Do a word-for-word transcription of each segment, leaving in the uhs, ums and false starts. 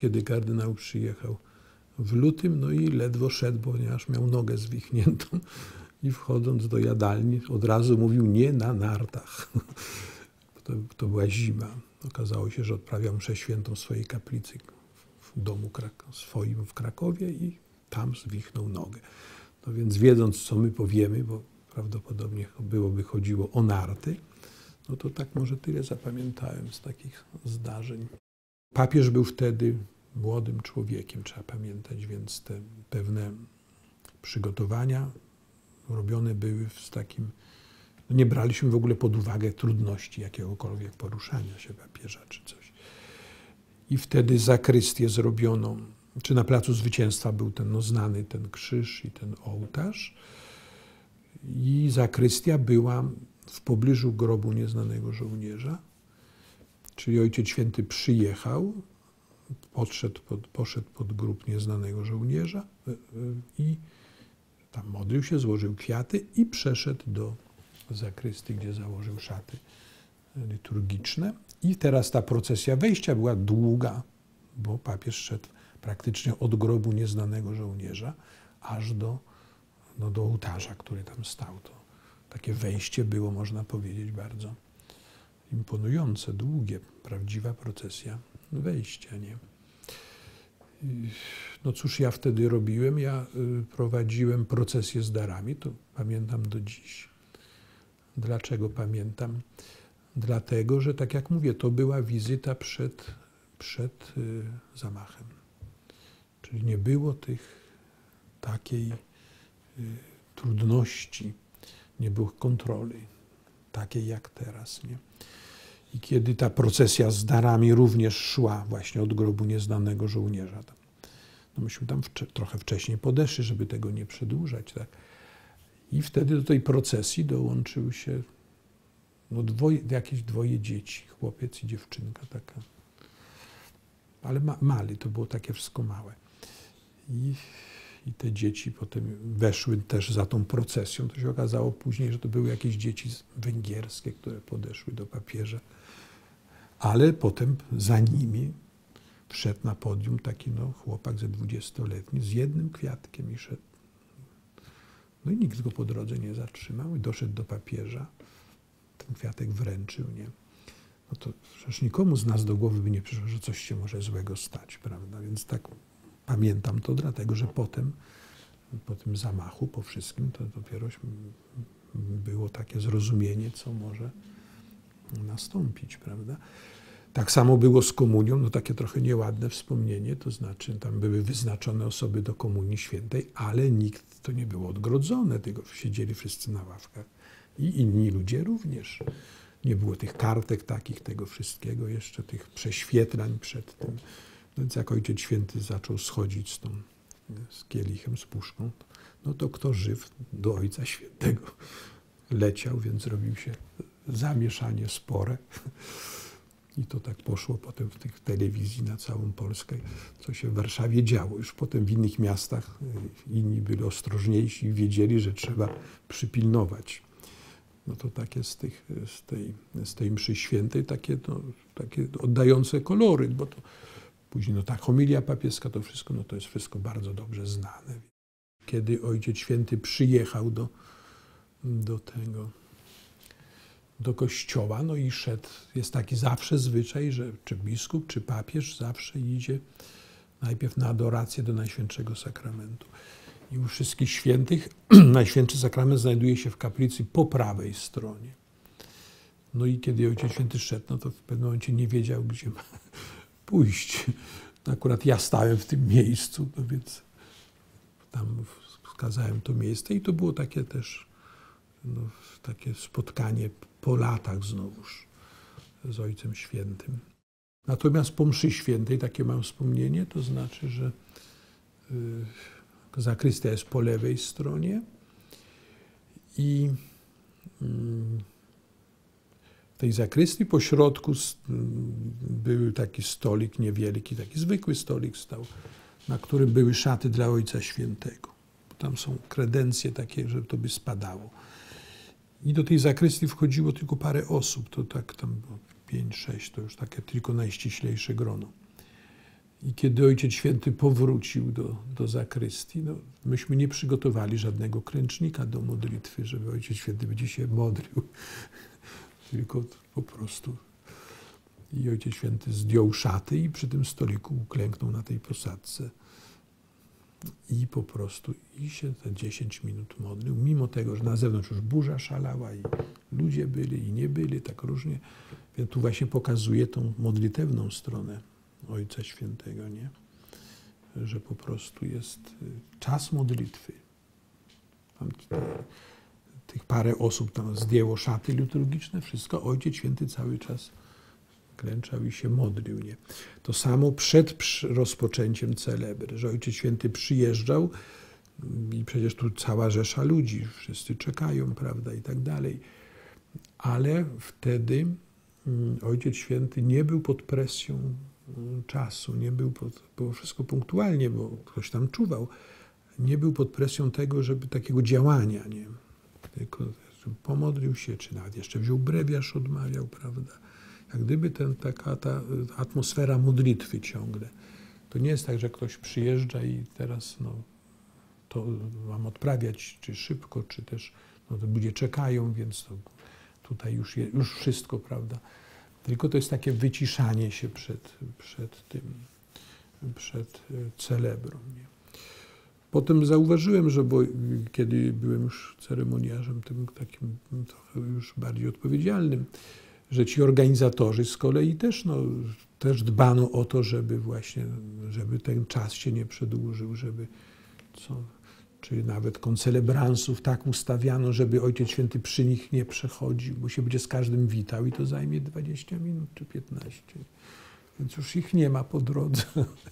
Kiedy kardynał przyjechał w lutym, no i ledwo szedł, ponieważ miał nogę zwichniętą i wchodząc do jadalni od razu mówił: nie na nartach. To, to była zima. Okazało się, że odprawiał mszę świętą w swojej kaplicy w domu swoim w Krakowie i tam zwichnął nogę. No więc wiedząc, co my powiemy, bo prawdopodobnie byłoby chodziło o narty, no to tak może tyle zapamiętałem z takich zdarzeń. Papież był wtedy młodym człowiekiem, trzeba pamiętać, więc te pewne przygotowania robione były z takim... No nie braliśmy w ogóle pod uwagę trudności jakiegokolwiek poruszania się papieża czy coś. I wtedy zakrystię zrobiono, czy na Placu Zwycięstwa był ten no, znany ten krzyż i ten ołtarz. I zakrystia była w pobliżu grobu nieznanego żołnierza. Czyli Ojciec Święty przyjechał, podszedł pod, poszedł pod grób nieznanego żołnierza i tam modlił się, złożył kwiaty i przeszedł do zakrystii, gdzie założył szaty liturgiczne. I teraz ta procesja wejścia była długa, bo papież szedł praktycznie od grobu nieznanego żołnierza aż do, no, do ołtarza, który tam stał. To takie wejście było, można powiedzieć, bardzo imponujące, długie, prawdziwa procesja wejścia, nie? No cóż ja wtedy robiłem? Ja prowadziłem procesję z darami, to pamiętam do dziś. Dlaczego pamiętam? Dlatego, że tak jak mówię, to była wizyta przed, przed zamachem. Czyli nie było tych takiej trudności, nie było kontroli takiej jak teraz, nie? I kiedy ta procesja z darami również szła właśnie od grobu nieznanego żołnierza, no myśmy tam wcze trochę wcześniej podeszli, żeby tego nie przedłużać, tak? I wtedy do tej procesji dołączyły się no dwoje, jakieś dwoje dzieci, chłopiec i dziewczynka taka. Ale ma, mali, to było takie wszystko małe. I, I te dzieci potem weszły też za tą procesją. To się okazało później, że to były jakieś dzieci węgierskie, które podeszły do papieża. Ale potem za nimi wszedł na podium taki no, chłopak ze dwudziestoletni z jednym kwiatkiem i szedł. No i nikt go po drodze nie zatrzymał i doszedł do papieża. Ten kwiatek wręczył, nie? No to przecież nikomu z nas do głowy by nie przyszło, że coś się może złego stać, prawda? Więc tak pamiętam to, dlatego że potem, po tym zamachu, po wszystkim, to dopiero było takie zrozumienie, co może nastąpić, prawda? Tak samo było z komunią, no takie trochę nieładne wspomnienie, to znaczy tam były wyznaczone osoby do komunii świętej, ale nikt, to nie było odgrodzone, tylko siedzieli wszyscy na ławkach i inni ludzie również. Nie było tych kartek takich, tego wszystkiego, jeszcze tych prześwietlań przed tym. Więc jak Ojciec Święty zaczął schodzić z tą, z kielichem, z puszką, no to kto żyw do Ojca Świętego leciał, więc zrobił się zamieszanie spore. I to tak poszło potem w tych telewizji na całą Polskę, co się w Warszawie działo. Już potem w innych miastach inni byli ostrożniejsi i wiedzieli, że trzeba przypilnować. No to takie z, tych, z, tej, z tej mszy świętej, takie, no, takie oddające kolory, bo to później no, ta homilia papieska, to wszystko, no to jest wszystko bardzo dobrze znane. Kiedy Ojciec Święty przyjechał do, do tego, do kościoła, no i szedł, jest taki zawsze zwyczaj, że czy biskup, czy papież zawsze idzie najpierw na adorację do Najświętszego Sakramentu. I u wszystkich świętych Najświętszy Sakrament znajduje się w kaplicy po prawej stronie. No i kiedy Ojciec Święty szedł, no to w pewnym momencie nie wiedział, gdzie ma pójść. Akurat ja stałem w tym miejscu, no więc tam wskazałem to miejsce i to było takie też no, takie spotkanie po latach znowuż z Ojcem Świętym. Natomiast po mszy świętej takie mam wspomnienie, to znaczy, że yy, zakrystia jest po lewej stronie i yy, w tej zakrystii po środku był taki stolik niewielki, taki zwykły stolik stał, na którym były szaty dla Ojca Świętego. Bo tam są kredencje takie, żeby to by spadało. I do tej zakrystii wchodziło tylko parę osób, to tak tam było pięć, sześć, to już takie tylko najściślejsze grono. I kiedy Ojciec Święty powrócił do, do zakrystii, no, myśmy nie przygotowali żadnego klęcznika do modlitwy, żeby Ojciec Święty będzie się modlił, tylko po prostu. I Ojciec Święty zdjął szaty i przy tym stoliku uklęknął na tej posadzce. I po prostu i się te dziesięć minut modlił, mimo tego, że na zewnątrz już burza szalała i ludzie byli i nie byli, tak różnie. Więc tu właśnie pokazuje tą modlitewną stronę Ojca Świętego, nie? Że po prostu jest czas modlitwy. Tam te, tych parę osób tam zdjęło szaty liturgiczne, wszystko. Ojciec Święty cały czas klęczał i się modlił. Nie? To samo przed rozpoczęciem celebry, że Ojciec Święty przyjeżdżał i przecież tu cała rzesza ludzi, wszyscy czekają, prawda, i tak dalej. Ale wtedy Ojciec Święty nie był pod presją czasu, nie był pod, było wszystko punktualnie, bo ktoś tam czuwał, nie był pod presją tego, żeby takiego działania, nie? Tylko pomodlił się, czy nawet jeszcze wziął brewiarz, odmawiał, prawda. Jak gdyby ten, taka ta atmosfera modlitwy ciągle. To nie jest tak, że ktoś przyjeżdża i teraz no, to mam odprawiać, czy szybko, czy też no, to ludzie czekają, więc to, tutaj już, je, już wszystko, prawda. Tylko to jest takie wyciszanie się przed, przed tym, przed celebrą. Nie? Potem zauważyłem, że bo kiedy byłem już ceremoniarzem, tym takim trochę już bardziej odpowiedzialnym, że ci organizatorzy z kolei też, no, też dbano o to, żeby właśnie, żeby ten czas się nie przedłużył, żeby co, czy nawet koncelebransów tak ustawiano, żeby Ojciec Święty przy nich nie przechodził, bo się będzie z każdym witał i to zajmie dwadzieścia minut czy piętnaście. Więc już ich nie ma po drodze,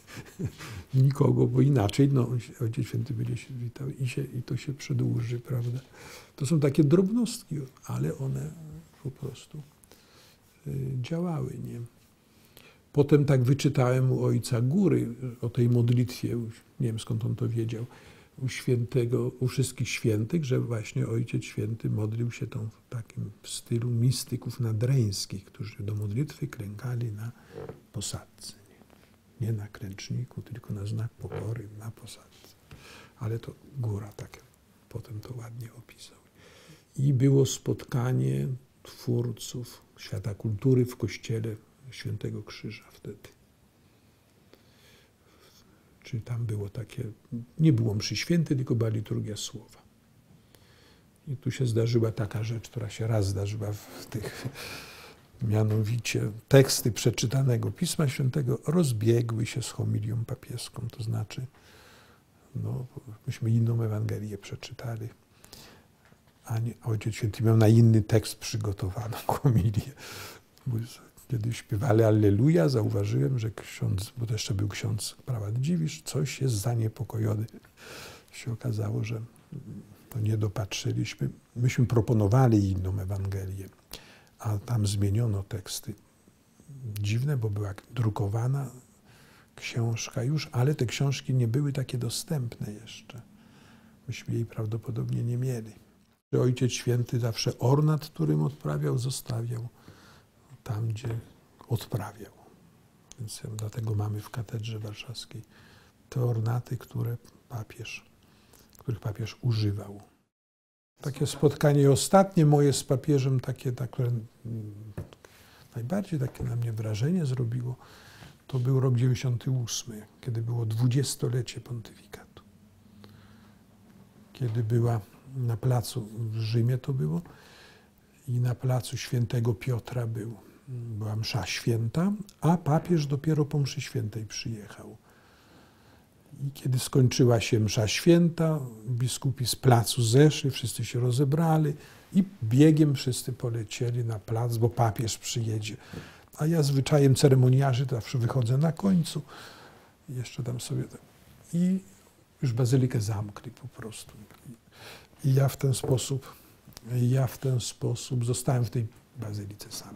nikogo, bo inaczej no, Ojciec Święty będzie się witał i, się, i to się przedłuży, prawda. To są takie drobnostki, ale one po prostu działały, nie? Potem tak wyczytałem u Ojca Góry o tej modlitwie, nie wiem skąd on to wiedział, u świętego, u wszystkich świętych, że właśnie Ojciec Święty modlił się tą, w takim stylu mistyków nadreńskich, którzy do modlitwy klękali na posadzce. Nie, nie na klęczniku, tylko na znak pokory na posadzce. Ale to Góra tak potem to ładnie opisał. I było spotkanie twórców świata kultury w kościele Świętego Krzyża wtedy. Czyli tam było takie, nie było mszy świętej, tylko była liturgia słowa. I tu się zdarzyła taka rzecz, która się raz zdarzyła w tych, mianowicie teksty przeczytanego Pisma Świętego rozbiegły się z homilią papieską. To znaczy, no, myśmy inną Ewangelię przeczytali, a nie, Ojciec Święty miał na inny tekst przygotowaną homilię. Kiedy śpiewali Alleluja, zauważyłem, że ksiądz, bo to jeszcze był ksiądz prałat Dziwisz, coś jest zaniepokojony. Się okazało, że to nie dopatrzyliśmy. Myśmy proponowali inną Ewangelię, a tam zmieniono teksty. Dziwne, bo była drukowana książka już, ale te książki nie były takie dostępne jeszcze. Myśmy jej prawdopodobnie nie mieli. Ojciec Święty zawsze ornat, którym odprawiał, zostawiał tam, gdzie odprawiał. Więc dlatego mamy w katedrze warszawskiej te ornaty, które papież, których papież używał. Takie spotkanie ostatnie moje z papieżem, takie, które najbardziej takie na mnie wrażenie zrobiło, to był rok dziewięćdziesiąty ósmy, kiedy było dwudziestolecie pontyfikatu. Kiedy była na placu w Rzymie to było i na placu Świętego Piotra był, była msza święta, a papież dopiero po mszy świętej przyjechał. I kiedy skończyła się msza święta, biskupi z placu zeszli, wszyscy się rozebrali i biegiem wszyscy polecieli na plac, bo papież przyjedzie. A ja zwyczajem ceremoniarzy zawsze wychodzę na końcu. I jeszcze tam sobie... I już bazylikę zamkli po prostu. I ja w ten sposób, ja w ten sposób zostałem w tej bazylice sam.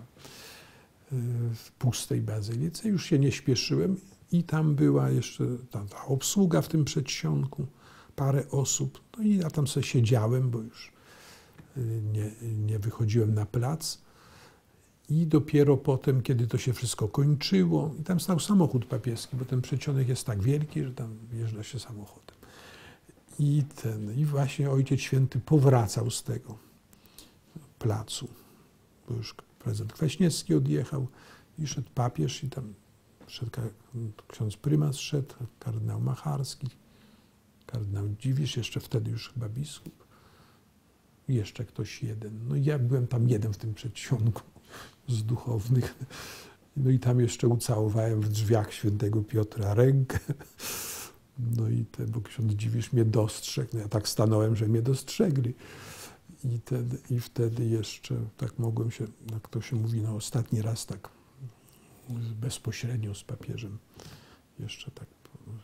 W pustej bazylice. Już się nie śpieszyłem i tam była jeszcze ta, ta obsługa w tym przedsionku, parę osób. No i ja tam sobie siedziałem, bo już nie, nie wychodziłem na plac. I dopiero potem, kiedy to się wszystko kończyło, i tam stał samochód papieski, bo ten przedsionek jest tak wielki, że tam wjeżdża się samochodem. I, ten, I właśnie Ojciec Święty powracał z tego placu, bo już prezydent Kwaśniewski odjechał i szedł papież i tam szedł ksiądz prymas, szedł kardynał Macharski, kardynał Dziwisz, jeszcze wtedy już chyba biskup, i jeszcze ktoś jeden. No i ja byłem tam jeden w tym przedsionku z duchownych. No i tam jeszcze ucałowałem w drzwiach świętego Piotra rękę. No i ten, bo ksiądz Dziwisz mnie dostrzegł. No ja tak stanąłem, że mnie dostrzegli. I, ten, I wtedy jeszcze tak mogłem się, jak to się mówi, no ostatni raz tak bezpośrednio z papieżem jeszcze tak,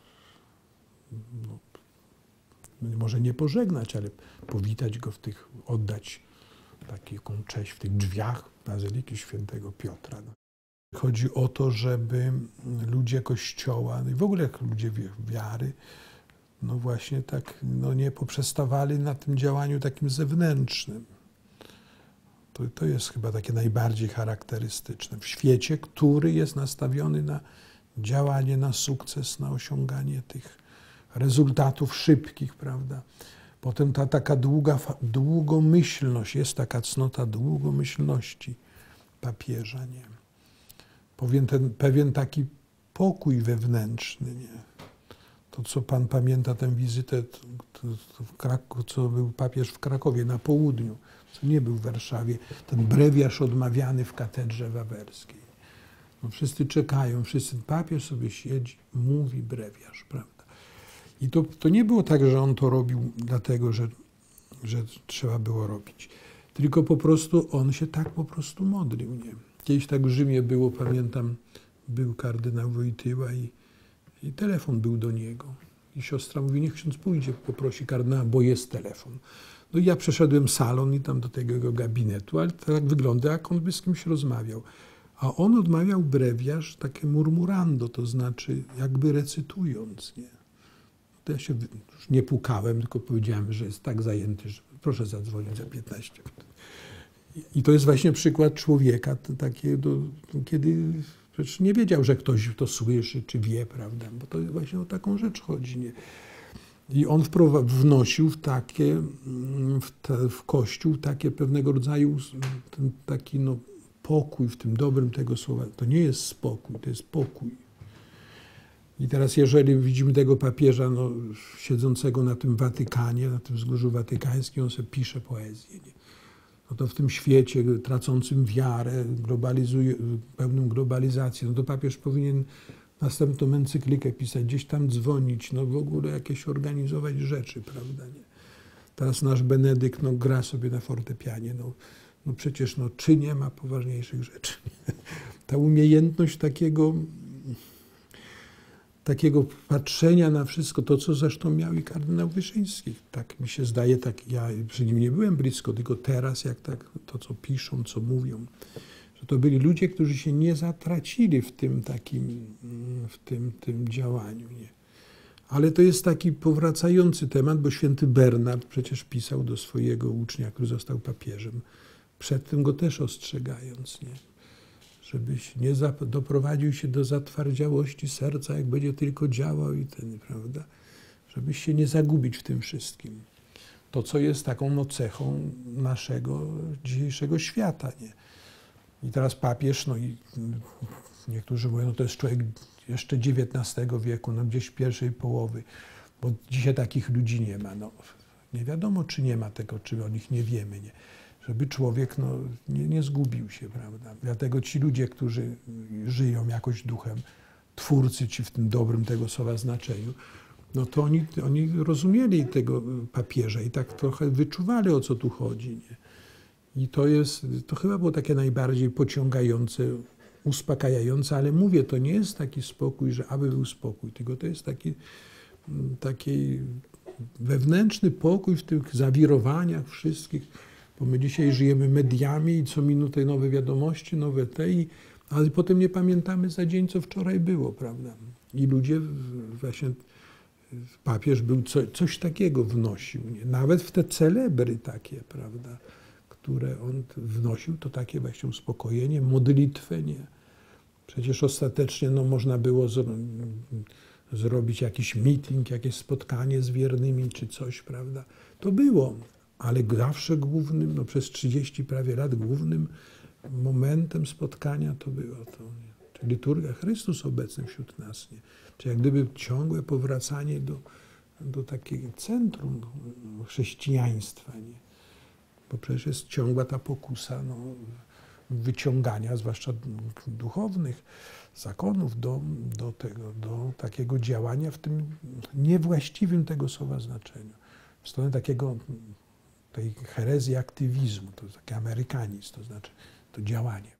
no, może nie pożegnać, ale powitać go w tych, oddać taką cześć w tych drzwiach Bazyliki Świętego Piotra. Chodzi o to, żeby ludzie Kościoła, no i w ogóle jak ludzie wiary, no właśnie tak no nie poprzestawali na tym działaniu takim zewnętrznym. To, to jest chyba takie najbardziej charakterystyczne. W świecie, który jest nastawiony na działanie, na sukces, na osiąganie tych rezultatów szybkich, prawda? Potem ta taka długa, długomyślność, jest taka cnota długomyślności papieża, nie? Pewien, ten, pewien taki pokój wewnętrzny, nie? To, co pan pamięta, tę wizytę, to, to w Kraku, co był papież w Krakowie na południu, co nie był w Warszawie, ten brewiarz odmawiany w katedrze wawerskiej. No, wszyscy czekają, wszyscy, papież sobie siedzi, mówi brewiarz, prawda? I to, to nie było tak, że on to robił dlatego, że, że trzeba było robić. Tylko po prostu on się tak po prostu modlił, nie? Kiedyś tak w Rzymie było, pamiętam, był kardynał Wojtyła i, i telefon był do niego. I siostra mówi, niech ksiądz pójdzie, poprosi kardynała, bo jest telefon. No i ja przeszedłem salon i tam do tego jego gabinetu, ale tak wygląda, jak on by z kimś rozmawiał. A on odmawiał brewiarz takie murmurando, to znaczy jakby recytując, nie? To ja się już nie pukałem, tylko powiedziałem, że jest tak zajęty, że proszę zadzwonić za piętnaście minut. I to jest właśnie przykład człowieka takiego, kiedy przecież nie wiedział, że ktoś to słyszy, czy wie, prawda? Bo to właśnie o taką rzecz chodzi, nie? I on wnosił w takie, w, te, w Kościół takie pewnego rodzaju ten taki no, pokój w tym dobrym tego słowa. To nie jest spokój, to jest pokój. I teraz jeżeli widzimy tego papieża no, siedzącego na tym Watykanie, na tym wzgórzu watykańskim, on sobie pisze poezję, nie? No to w tym świecie tracącym wiarę, globalizuje, pełnym globalizacji, no to papież powinien następną encyklikę pisać, gdzieś tam dzwonić, no w ogóle jakieś organizować rzeczy, prawda, nie? Teraz nasz Benedykt no, gra sobie na fortepianie, no, no przecież no, czy nie ma poważniejszych rzeczy? Ta umiejętność takiego, takiego patrzenia na wszystko, to co zresztą miał i kardynał Wyszyński, tak mi się zdaje, tak ja przy nim nie byłem blisko, tylko teraz jak tak to co piszą, co mówią, że to byli ludzie, którzy się nie zatracili w tym takim, w tym, tym działaniu, nie? Ale to jest taki powracający temat, bo święty Bernard przecież pisał do swojego ucznia, który został papieżem, przed tym go też ostrzegając, nie? Żebyś nie doprowadził się do zatwardziałości serca, jak będzie tylko działał i ten, prawda? Żebyś się nie zagubić w tym wszystkim. To, co jest taką no, cechą naszego dzisiejszego świata, nie? I teraz papież, no i niektórzy mówią, no to jest człowiek jeszcze dziewiętnastego wieku, no gdzieś pierwszej połowy, bo dzisiaj takich ludzi nie ma. No, nie wiadomo, czy nie ma tego, czy o nich nie wiemy, nie? Żeby człowiek no, nie, nie zgubił się, prawda? Dlatego ci ludzie, którzy żyją jakoś duchem, twórcy ci w tym dobrym tego słowa znaczeniu, no to oni, oni rozumieli tego papieża i tak trochę wyczuwali, o co tu chodzi, nie? I to jest, to chyba było takie najbardziej pociągające, uspokajające, ale mówię, to nie jest taki spokój, że aby był spokój, tylko to jest taki, taki wewnętrzny pokój w tych zawirowaniach wszystkich, bo my dzisiaj żyjemy mediami i co minutę nowe wiadomości, nowe te, i, ale potem nie pamiętamy za dzień, co wczoraj było, prawda? I ludzie, właśnie papież był co, coś takiego wnosił, nie? Nawet w te celebry takie, prawda? które on wnosił, to takie właśnie uspokojenie, modlitwę, nie. Przecież ostatecznie no, można było z, zrobić jakiś meeting, jakieś spotkanie z wiernymi czy coś, prawda? To było, ale zawsze głównym, no przez trzydzieści prawie lat głównym momentem spotkania to było to, nie? Czyli liturgia, Chrystus obecny wśród nas, nie? Czyli jak gdyby ciągłe powracanie do, do takiego centrum chrześcijaństwa, nie? Bo przecież jest ciągła ta pokusa no, wyciągania, zwłaszcza duchownych, zakonów do, do, tego, do takiego działania w tym niewłaściwym tego słowa znaczeniu. W stronę takiego, tej herezji aktywizmu, to jest taki amerykanizm, to znaczy to działanie.